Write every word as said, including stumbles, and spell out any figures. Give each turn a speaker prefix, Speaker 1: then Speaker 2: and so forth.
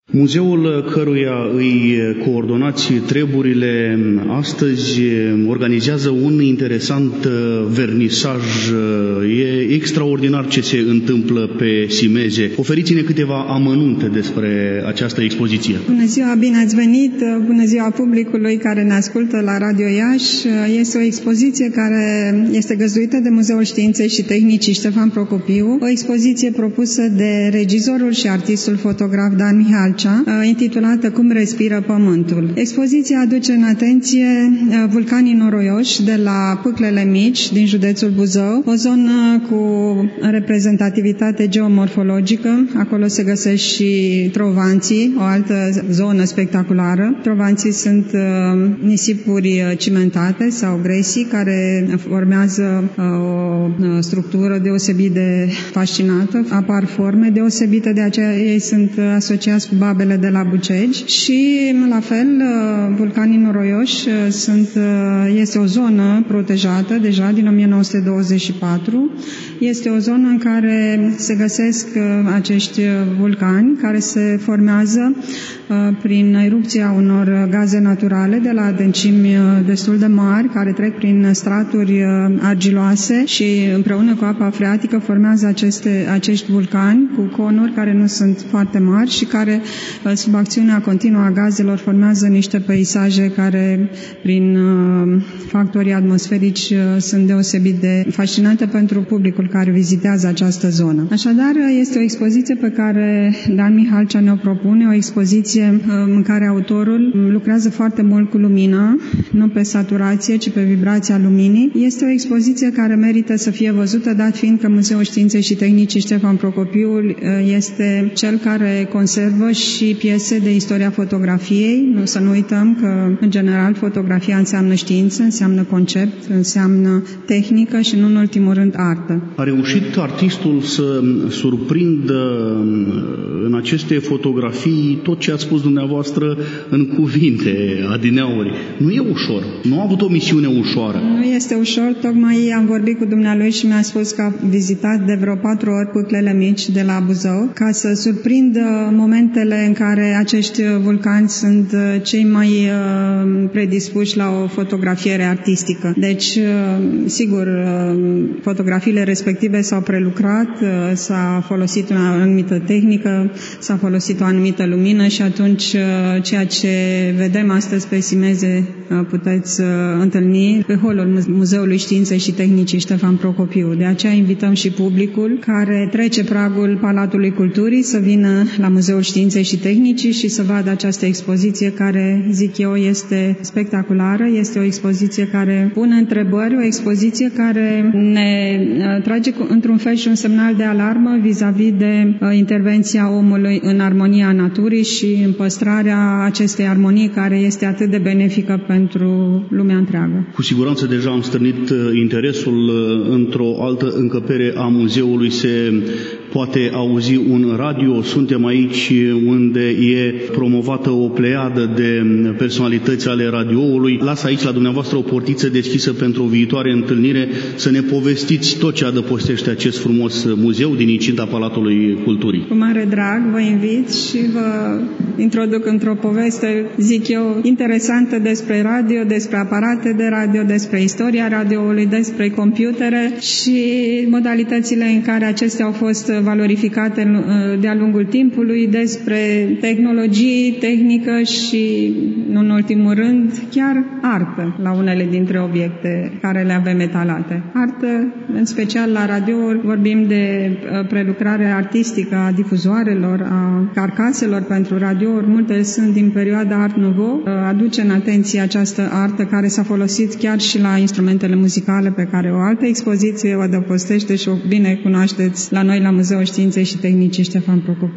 Speaker 1: Muzeul căruia îi coordonați treburile astăzi organizează un interesant vernisaj. E extraordinar ce se întâmplă pe Simeze. Oferiți-ne câteva amănunte despre această expoziție.
Speaker 2: Bună ziua, bine ați venit! Bună ziua publicului care ne ascultă la Radio Iași. Este o expoziție care este găzduită de Muzeul Științei și Tehnicii Ștefan Procopiu, o expoziție propusă de regizorul și artistul fotograf Dan Mihalcea, intitulată Cum respiră pământul. Expoziția aduce în atenție vulcanii noroioși de la Pâclele Mici din județul Buzău, o zonă cu reprezentativitate geomorfologică. Acolo se găsesc și Trovanții, o altă zonă spectaculară. Trovanții sunt nisipuri cimentate sau gresii care formează o structură deosebit de fascinată. Apar forme deosebite, de aceea ei sunt asociați cu babele de la Bucegi și, la fel, vulcanii noroioși sunt, este o zonă protejată deja din o mie nouă sute douăzeci și patru. Este o zonă în care se găsesc acești vulcani care se formează prin erupția unor gaze naturale de la adâncimi destul de mari, care trec prin straturi argiloase și împreună cu apa freatică formează aceste, acești vulcani cu conuri care nu sunt foarte mari și care, sub acțiunea continuă a gazelor, formează niște peisaje care, prin factorii atmosferici, sunt deosebit de fascinante pentru publicul care vizitează această zonă. Așadar, este o expoziție pe care Dan Mihalcea ne-o propune, o expoziție în care autorul lucrează foarte mult cu lumina, nu pe saturație, ci pe vibrația luminii. Este o expoziție care merită să fie văzută, dat fiind că Muzeul Științei și Tehnicii Ștefan Procopiu este cel care conservă și piese de istoria fotografiei. Nu să nu uităm că, în general, fotografia înseamnă știință, înseamnă concept, înseamnă tehnică și, nu în ultimul rând, artă.
Speaker 1: A reușit artistul să surprindă în aceste fotografii tot ce ați spus dumneavoastră în cuvinte, adineauri. Nu e ușor. Nu a avut o misiune ușoară.
Speaker 2: Nu este ușor. Tocmai am vorbit cu dumnealui și mi-a spus că a vizitat de vreo patru ori Pâclele Mici de la Buzău ca să surprindă momentele în care acești vulcani sunt cei mai predispuși la o fotografiere artistică. Deci, sigur, fotografiile respective s-au prelucrat, s-a folosit o anumită tehnică, s-a folosit o anumită lumină și atunci ceea ce vedem astăzi pe Simeze puteți întâlni pe holul Muzeului Științei și Tehnicii Ștefan Procopiu. De aceea invităm și publicul care trece pragul Palatului Culturii să vină la Muzeul Științei și Tehnicii și să vadă această expoziție care, zic eu, este spectaculară, este o expoziție care pune întrebări, o expoziție care ne trage într-un fel și un semnal de alarmă vis-a-vis de intervenția omului în armonia naturii și în păstrarea acestei armonii care este atât de benefică pentru lumea întreagă.
Speaker 1: Cu siguranță deja am stârnit interesul. Într-o altă încăpere a muzeului se poate auzi un radio. Suntem aici unde e promovată o pleiadă de personalități ale radioului. Las aici la dumneavoastră o portiță deschisă pentru o viitoare întâlnire să ne povestiți tot ce adăpostește acest frumos muzeu din incinta Palatului Culturii.
Speaker 2: Cu mare drag vă invit și vă introduc într-o poveste, zic eu, interesantă despre radio, despre aparate de radio, despre istoria radioului, despre computere și modalitățile în care acestea au fost valorificate de-a lungul timpului, despre tehnologii, tehnică și, nu în ultimul rând, chiar artă la unele dintre obiecte care le avem etalate. Artă, în special la radiouri, vorbim de prelucrare artistică a difuzoarelor, a carcaselor pentru radiouri. Multe sunt din perioada Art Nouveau. Aduce în atenție această artă care s-a folosit chiar și la instrumentele muzicale, pe care o altă expoziție o adăpostește și o bine cunoașteți la noi la Muzeul Științei și Tehnicii Ștefan Procopiu.